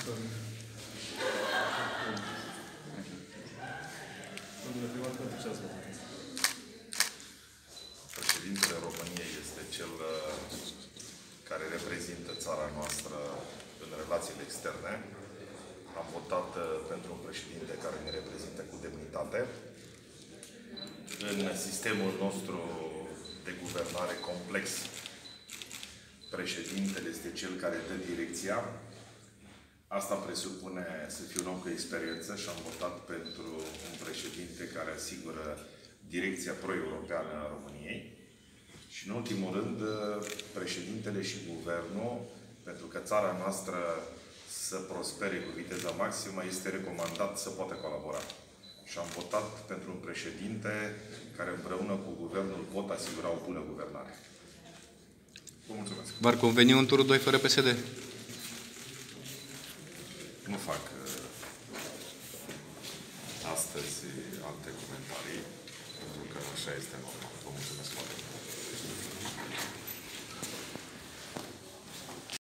Președintele României este cel care reprezintă țara noastră în relațiile externe. Am votat pentru un președinte care ne reprezintă cu demnitate. În sistemul nostru de guvernare complex, președintele este cel care dă direcția. Asta presupune să fie un om cu experiență și am votat pentru un președinte care asigură direcția pro-europeană a României. Și în ultimul rând, președintele și guvernul, pentru că țara noastră să prospere cu viteza maximă, este recomandat să poată colabora. Și am votat pentru un președinte care împreună cu guvernul pot asigura o bună guvernare. Vă mulțumesc. V-ar conveni un turul 2 fără PSD? Nu fac astăzi alte comentarii, pentru că așa este normal. Vă mulțumesc foarte mult.